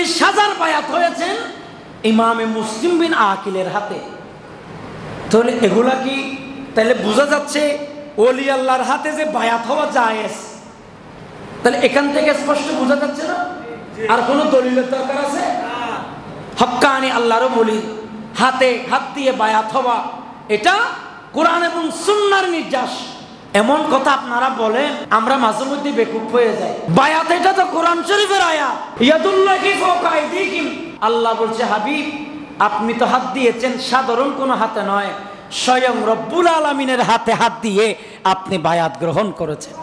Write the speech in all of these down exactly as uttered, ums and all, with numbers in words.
চল্লিশ হাজার বায়াত হয়েছেন ইমামে মুসলিম বিন আকিলের হাতে। তাহলে এগুলা কি তাহলে বোঝা যাচ্ছে ওলি আল্লাহর হাতে যে বায়াত হওয়া জায়েজ? তাহলে এখান থেকে স্পষ্ট বোঝা যাচ্ছে না আর কোনো দলিলের দরকার আছে? হক্কানি আল্লাহর ওলি হাতে হাত দিয়ে বায়াত হওয়া এটা কোরআন এবং সুন্নাহর নির্যাস। এমন কথা আপনারা বলেন, আমরা মাঝে মধ্যে বেকুব হয়ে যাই। বায়াত এটা তো কোরআন শরীফের আয়াত, ইয়াদুল্লাহি ফাওকা আইদিহিম। আল্লাহ বলছে, হাবিব আপনি তো হাত দিয়েছেন সাধারণ কোনো হাতে নয়, স্বয়ং রব্বুল আলামিনের হাতে হাত দিয়ে আপনি বায়াত গ্রহণ করেছেন।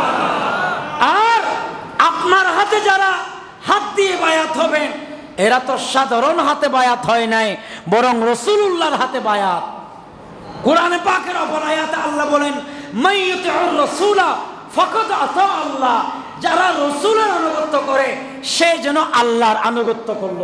আর আপনার হাতে যারা হাত দিয়ে বায়াত হবেন এরা তো সাধারণ হাতে বায়াত হয় নাই, বরং রাসূলুল্লাহর হাতে বায়াত। কোরআনে পাকের অপর আয়াতে আল্লাহ বলেন, মাইয়ুতিউর রাসূলা ফাকাদ আতা আল্লাহ। যারা রাসূলের আনুগত্য করে সে যেন আল্লাহর আনুগত্য করলো।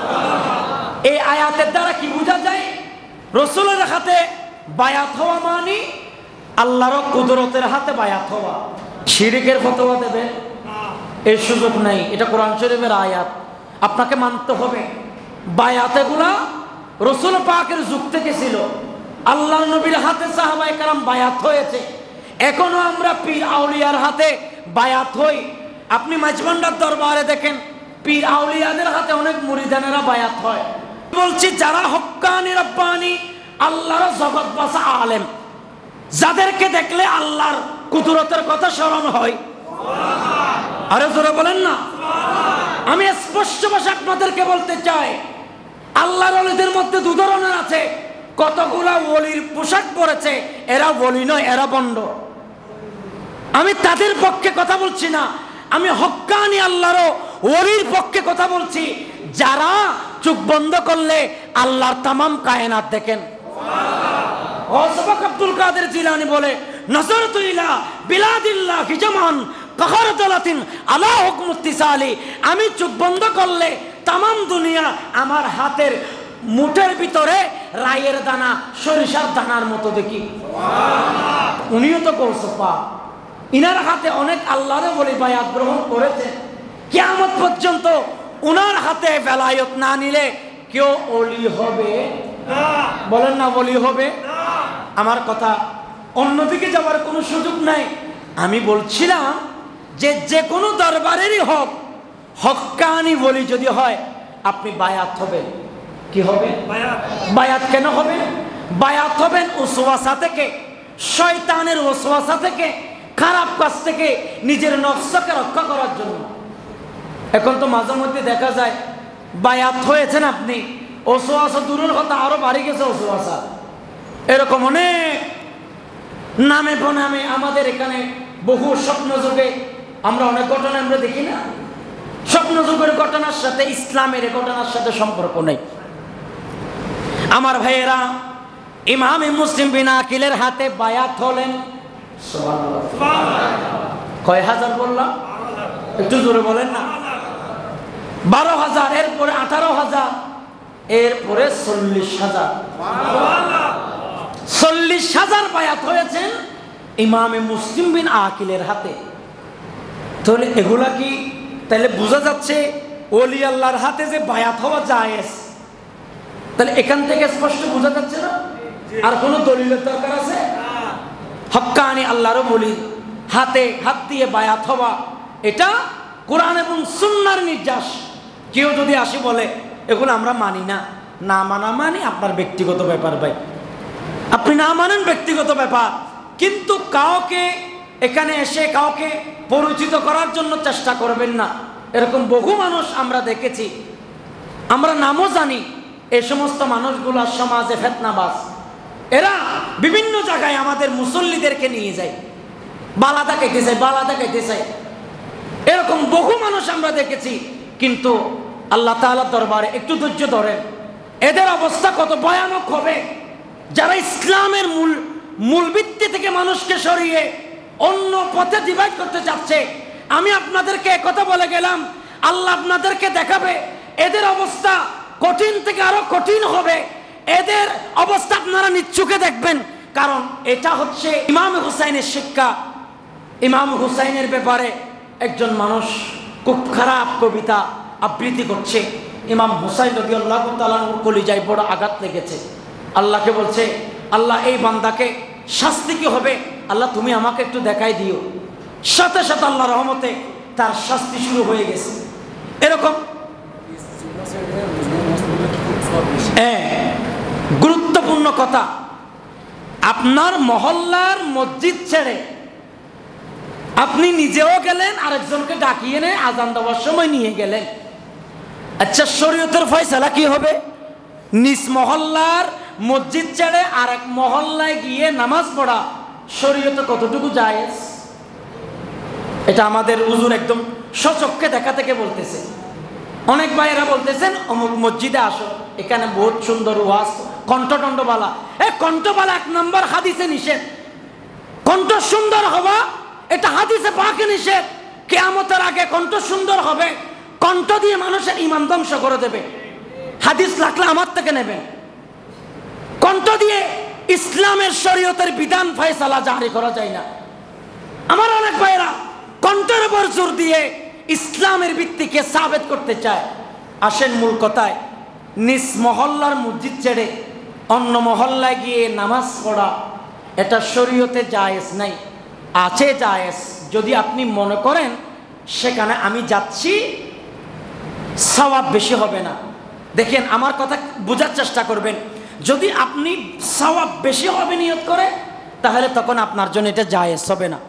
এই আয়াতের দ্বারা কি বোঝা যায়? রাসূলের হাতে বায়াত হওয়া মানে আল্লাহর কুদরতের হাতে বায়াত হওয়া। শিরকের ফতোয়া দেবে এই সুযোগ নাই, এটা কোরআন শরীফের আয়াত, আপনাকে মানতে হবে। বায়াতেগুলা রাসূল পাকের যুগ থেকে ছিল, আল্লাহ নবীর হাতে সাহাবায়ে কেরাম বায়াত হয়েছে। এখনো আমরা পীর আউলিয়ার হাতে বায়াত হই। আপনি মাঝভান্ডার দরবারে দেখেন পীর আউলিয়াদের হাতে অনেক মুরিদানেরা বায়াত হয়। বলছি যারা হক্কানি রব্বানি আল্লাহর জগৎ বাসা আলেম, যাদেরকে দেখলে আল্লাহর কুদরতের কথা স্মরণ হয়, আরে জোরে বলেন না। আমি স্পষ্ট ভাষা আপনাদেরকে বলতে চাই, আল্লাহর ওলিদের মধ্যে দু ধরনের আছে। কতগুলা ওলির পোশাক পরেছে, এরা ওলি নয়, এরা বন্ড। আমি তাদের পক্ষে কথা বলছি না, আমি হক্কানি আল্লাহর ওলির পক্ষে কথা বলছি, যারা চোখ বন্ধ করলে আল্লাহর তামাম কায়নাত দেখেন। আব্দুল কাদের জিলানী বলে, নজরতু ইলা বিলাদিল্লাহি জামান কাহারাতালাতিন আলা হুকমুত্তিসালি। আমি চোখ বন্ধ করলে তামাম দুনিয়া আমার হাতের মুঠের ভিতরে রায়ের দানা, সরিষার দানার মতো দেখি। উনিও তো কৌসপা, ইনার হাতে অনেক আল্লাহর ওলি বায়াত গ্রহণ করেছে। কিয়ামত পর্যন্ত উনার হাতে বেলায়ত না নিলে কেউ ওলি হবে না। বলেন না, ওলি হবে না। আমার কথা অন্যদিকে যাওয়ার কোনো সুযোগ নাই। আমি বলছিলাম যে যে কোনো দরবারেরই হোক, হক্কানি ওলি যদি হয় আপনি বায়াত হবেন। কি হবে? বায়াত কেন হবে? বায়াত হবেন ওয়াসওয়াসা থেকে, শয়তানের ওয়াসওয়াসা থেকে, খারাপ কাজ থেকে নিজের নফসকে রক্ষা করার জন্য। এখন তো মাঝে মধ্যে দেখা যায় বায়াত হয়েছেন আপনি, ওয়াসওয়াসা দূরের কথা আরো বাড়ি গেছে ওয়াসওয়াসা। এরকম অনেক নামে প্রনামে আমাদের এখানে বহু স্বপ্ন যুগে আমরা অনেক ঘটনা আমরা দেখি না। স্বপ্ন যুগের ঘটনার সাথে ইসলামের ঘটনার সাথে সম্পর্ক নেই। আমার ভাইয়েরা, ইমাম মুসলিম বিন আকিলের হাতে বায়াত হলেন। কয় হাজার বললাম? একটু জোরে বলেন না। বারো হাজার, এরপরে আঠারো হাজার, এরপরে চল্লিশ হাজার। চল্লিশ হাজার বায়াত হয়েছেন ইমামে মুসলিম বিন আকিলের হাতে। তাহলে এগুলা কি তাহলে বোঝা যাচ্ছে ওলি আল্লাহর হাতে যে বায়াত হওয়া জায়েজ? তাহলে এখান থেকে স্পষ্ট বোঝা যাচ্ছে না আর কোনো দলিলের দরকার আছে? হক্কানি আল্লাহর ওলি হাতে হাত দিয়ে বায়াত হওয়া এটা কোরআন এবং সুন্নাহর নির্যাস। কেউ যদি আসে বলে এগুলো আমরা মানি না, না মানা মানি আপনার ব্যক্তিগত ব্যাপার ভাই, আপনি না মানেন ব্যক্তিগত ব্যাপার। কিন্তু কাউকে এখানে এসে কাউকে পরিচিত করার জন্য চেষ্টা করবেন না। এরকম বহু মানুষ আমরা দেখেছি, আমরা নামও জানি। এই সমস্ত মানুষগুলো সমাজে ফিতনাবাজ, এরা বিভিন্ন জায়গায় আমাদের মুসল্লিদেরকে নিয়ে যায়, বালাদা খাইতে চায়, বালাদা খাইতে চায়। এরকম বহু মানুষ আমরা দেখেছি। কিন্তু আল্লাহ তাআলার দরবারে একটু ধৈর্য ধরেন, এদের অবস্থা কত ভয়ানক হবে। যারা ইসলামের মূল মূল ভিত্তি থেকে মানুষকে সরিয়ে অন্য পথে ডিভাইড করতে চাচ্ছে, আমি আপনাদেরকে কথা বলে গেলাম, আল্লাহ আপনাদেরকে দেখাবে এদের অবস্থা কঠিন থেকে আরো কঠিন হবে। এদের অবস্থা আপনারা নিচ্ছুকে দেখবেন, কারণ এটা হচ্ছে ইমাম হুসাইনের শিক্ষা। ইমাম হুসাইনের ব্যাপারে একজন মানুষ খুব খারাপ কবিতা আবৃত্তি করছে। ইমাম হুসাইন রাদিয়াল্লাহু তাআলা আনহুর কলিজায় বড় আঘাত লেগেছে। আল্লাহকে বলছে, আল্লাহ এই বান্দাকে শাস্তি কি হবে, আল্লাহ তুমি আমাকে একটু দেখাই দিও। সাথে সাথে আল্লাহ রহমতে তার শাস্তি শুরু হয়ে গেছে। এরকম হ্যাঁ, গুরুত্বপূর্ণ কথা, আপনার মহল্লার মসজিদ ছেড়ে আপনি নিজেও গেলেন, আরেকজনকে ডাকিয়ে এনে আজান দেওয়ার সময় নিয়ে গেলেন। আচ্ছা, শরীয়তের ফয়সালা কি হবে? নিজ মহল্লার মসজিদ ছেড়ে আর এক মহল্লায় গিয়ে নামাজ পড়া শরীয়তে কতটুকু জায়েজ? এটা আমাদের হুজুর একদম সচক্ষে দেখা থেকে বলতেছে। অনেক ভাইয়েরা বলতেছেন অমুক মসজিদে আসো, এখানে বহুত সুন্দর ওয়াজ, কণ্ঠটণ্ডবালা। এ কণ্ঠবালা এক নম্বর হাদিসে নিষেধ। কণ্ঠ সুন্দর হওয়া এটা হাদিসে পাকে নিষেধ। কিয়ামতের আগে কণ্ঠ সুন্দর হবে, কণ্ঠ দিয়ে মানুষের ঈমান ধ্বংস করে দেবে। হাদিস লাগলে আমার থেকে নেবেন। কণ্ঠ দিয়ে ইসলামের শরীয়তের বিধান ফয়সালা জারি করা যায় না। আমার অনেক ভাইয়েরা কণ্ঠের উপর জোর দিয়ে ইসলামের ভিত্তিকে সাবেত করতে চায়। আসেন মূল কথায়, নিজ মহল্লার মসজিদ ছেড়ে অন্য মহল্লায় গিয়ে নামাজ পড়া এটা শরীয়তে জায়েজ নাই। আছে জায়েজ যদি আপনি মনে করেন সেখানে আমি যাচ্ছি সওয়াব বেশি হবে না। দেখেন, আমার কথা বোঝার চেষ্টা করবেন। যদি আপনি সওয়াব বেশি হবে নিয়ত করে, তাহলে তখন আপনার জন্য এটা জায়েজ হবে না।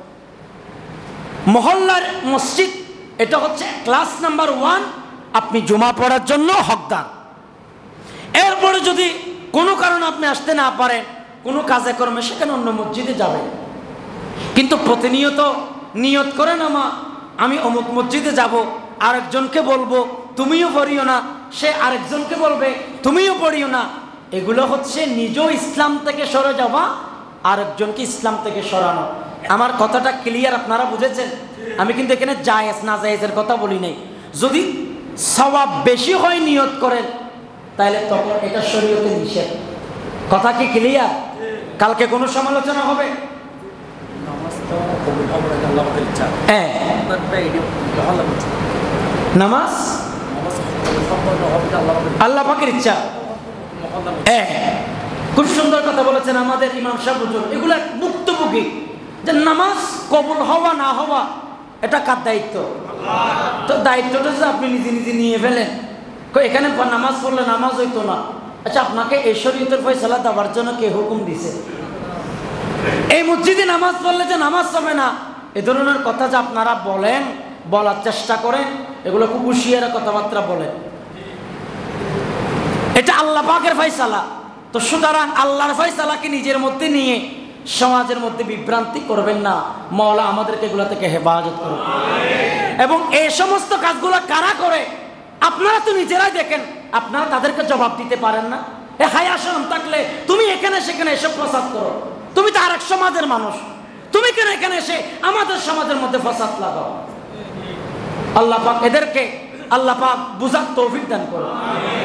মহল্লার মসজিদ এটা হচ্ছে ক্লাস নাম্বার ওয়ান, আপনি জুমা পড়ার জন্য হকদার। এরপরে যদি কোনো কারণে আপনি আসতে না পারেন, কোনো কাজে কর্মে, সেখানে অন্য মসজিদে যাবেন। কিন্তু প্রতিনিয়ত নিয়ত করে না, মা আমি অমুক মসজিদে যাব, আরেকজনকে বলবো তুমিও পড়িও না, সে আরেকজনকে বলবে তুমিও পড়িও না, এগুলো হচ্ছে নিজেও ইসলাম থেকে সরে যাওয়া, আরেকজনকে ইসলাম থেকে সরানো। আমার কথাটা ক্লিয়ার, আপনারা বুঝেছেন? আমি কিন্তু এখানে জায়েজ না জায়েজের কথা বলি নাই। যদি সওয়াব বেশি হয় নিয়ত করেন, তাহলে তখন এটা শরীয়তে নিষেধ। কথা কি ক্লিয়ার? কালকে কোনো সমালোচনা হবে? হ্যাঁ, নামাজ আল্লাহ পাকের ইচ্ছা। হ্যাঁ, খুব সুন্দর কথা বলেছেন আমাদের ইমাম সাহেব হুজুর। এগুলো মুক্তমুখী যে নামাজ কবুল হওয়া না হওয়া এটা কার দায়িত্ব? তো দায়িত্বটা যে আপনি নিজে নিজে নিয়ে ফেলেন, এখানে নামাজ পড়লে নামাজ হইতো না। আচ্ছা, আপনাকে এই শরীয়তের ফয়সালা দেওয়ার জন্য কে হুকুম দিছে? এই মসজিদে নামাজ পড়লে যে নামাজ হবে না, এ ধরনের কথা যে আপনারা বলেন, বলার চেষ্টা করেন, এগুলো খুব হুঁশিয়ার কথাবার্তা বলেন। এটা আল্লাহ পাকের ফয়সালা। তো সুতরাং আল্লাহর ফয়সালাকে নিজের মধ্যে নিয়ে সমাজের মধ্যে বিভ্রান্তি করবেন না। মওলা আমাদেরকে এগুলো থেকে হেফাজত করুন। এবং এই সমস্ত কাজগুলো কারা করে আপনারা তো নিজেরাই দেখেন, আপনারা তাদেরকে জবাব দিতে পারেন না। এ হায়া শরম থাকলে তুমি এখানে সেখানে এসব প্রসাদ করো, তুমি তো আরেক সমাজের মানুষ, তুমি কেন এখানে এসে আমাদের সমাজের মধ্যে ফসাদ লাগাও? আল্লাহ পাক এদেরকে আল্লাহ পাক বুঝার তৌফিক দান করুন।